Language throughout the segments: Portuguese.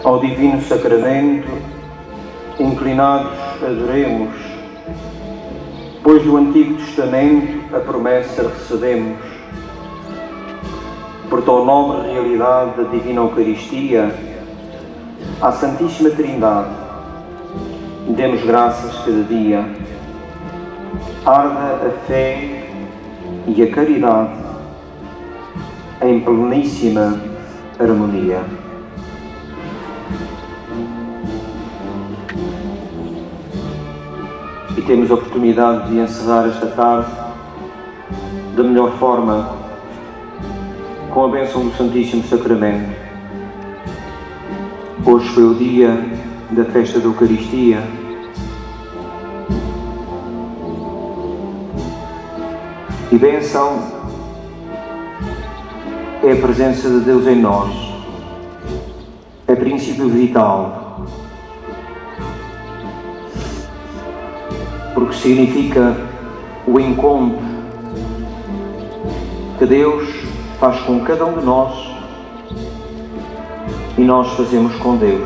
Ao divino sacramento, inclinados adoremos, pois do Antigo Testamento a promessa recebemos. Por tão nobre realidade da divina Eucaristia, à Santíssima Trindade, demos graças cada dia. Arda a fé e a caridade em pleníssima harmonia. E temos a oportunidade de encerrar esta tarde da melhor forma, com a bênção do Santíssimo Sacramento. Hoje foi o dia da festa da Eucaristia. E bênção é a presença de Deus em nós, é princípio vital, porque significa o encontro que Deus faz com cada um de nós e nós fazemos com Deus.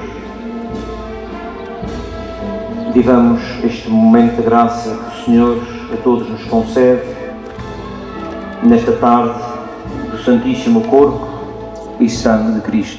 Vivamos este momento de graça que o Senhor a todos nos concede nesta tarde do Santíssimo Corpo e Sangue de Cristo.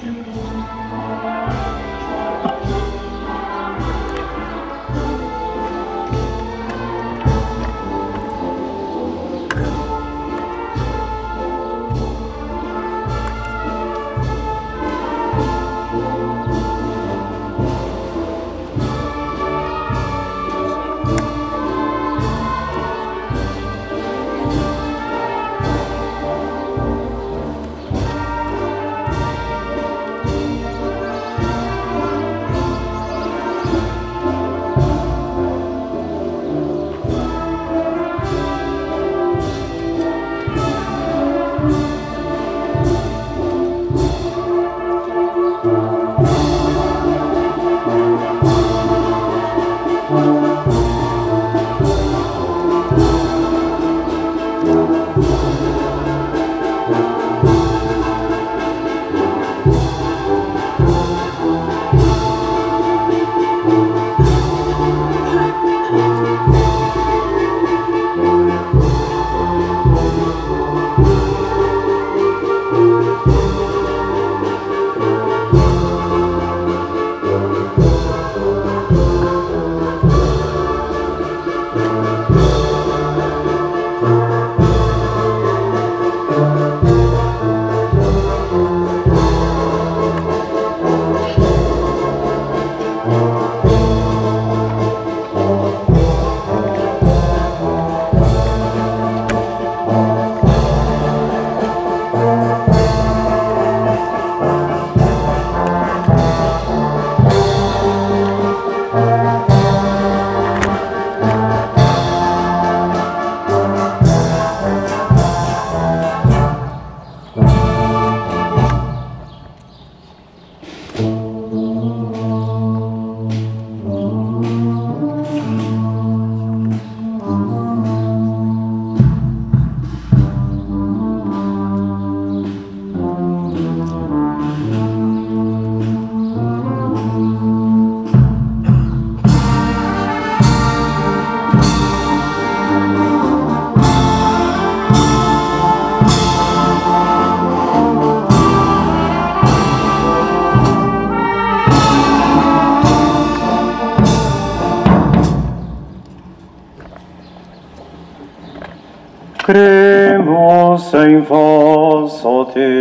Cremos em vós, ó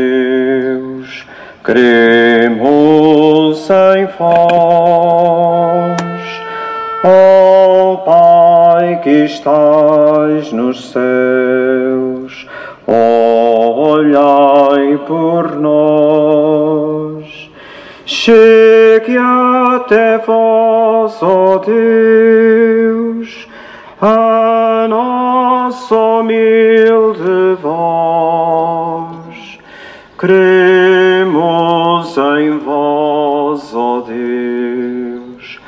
Deus, cremos em vós, ó Pai que estais nos céus, olhai por nós. Chegue até vós, ó Deus, a nossa humilde voz. Cremos em vós, ó Deus,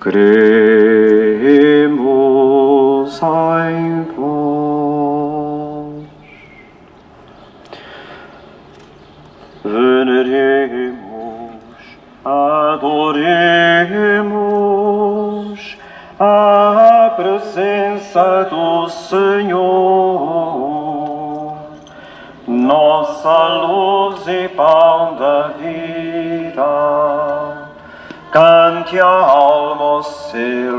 cremos em vós. Veneremos Adoremos a presença do Senhor, nossa luz e pão da vida. Cante a alma o seu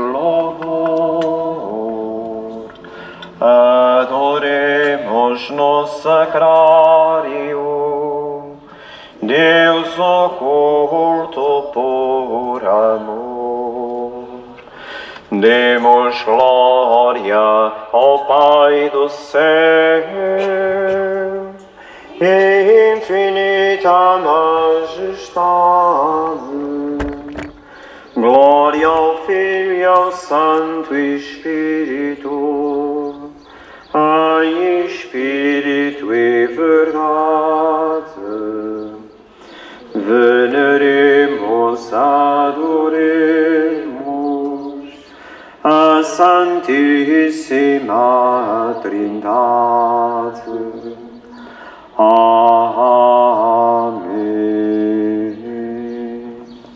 louvor. Adoremos no sacrário Deus oculto por amor. Demos glória ao Pai do céu e infinita majestade. Glória ao Filho e ao Santo Espírito. Ai, Espírito e verdade. Veneremos, adoremos a Santíssima Trindade. Amém.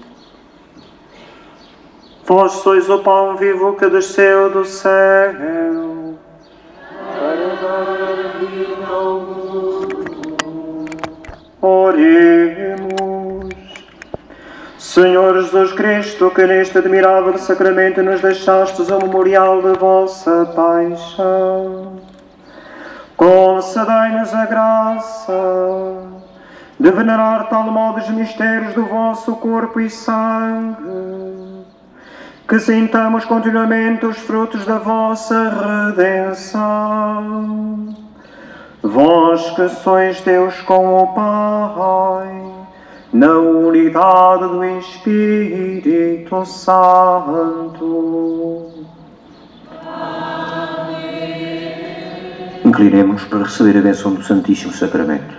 Vós sois o pão vivo que desceu do céu para dar a vida ao mundo. Oremos. Senhor Jesus Cristo, que neste admirável sacramento nos deixastes o memorial da vossa paixão, concedei-nos a graça de venerar de tal modo os mistérios do vosso corpo e sangue, que sintamos continuamente os frutos da vossa redenção. Vós que sois Deus com o Pai, na unidade do Espírito Santo. Amém. Inclinemo-nos para receber a bênção do Santíssimo Sacramento.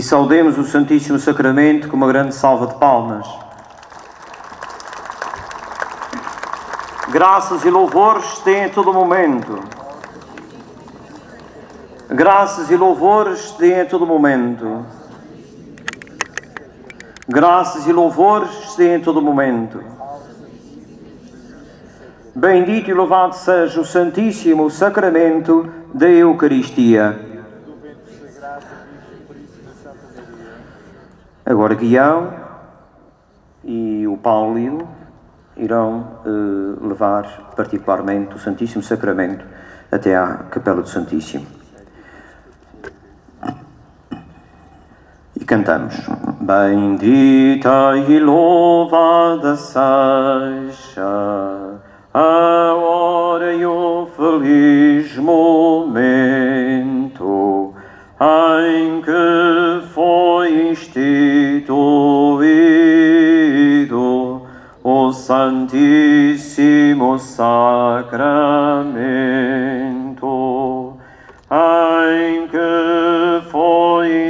saudemos o Santíssimo Sacramento com uma grande salva de palmas. Graças e louvores têm a todo momento. Graças e louvores têm a todo momento. Graças e louvores têm a todo momento. Bendito e louvado seja o Santíssimo Sacramento da Eucaristia. Agora Guião e o Paulo irão levar particularmente o Santíssimo Sacramento até à Capela do Santíssimo. E cantamos: Bendita e louvada seja a hora e o feliz momento em que foi instituído o Santíssimo Sacramento, em que foi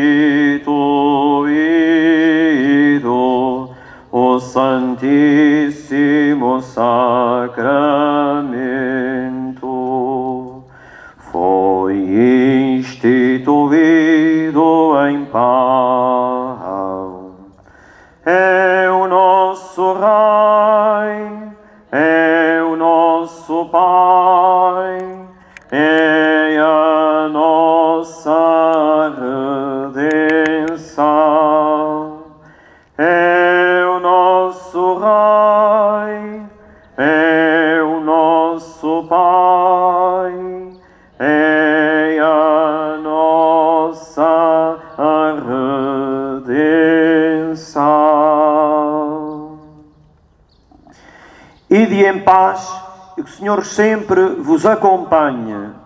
instituído o Santíssimo Sacramento. Foi instituído em pão. É o nosso Rei, é o nosso Pai, é a nossa redenção. É o nosso Rei, é o nosso Pai, é a nossa redenção. Ide em paz e que o Senhor sempre vos acompanhe.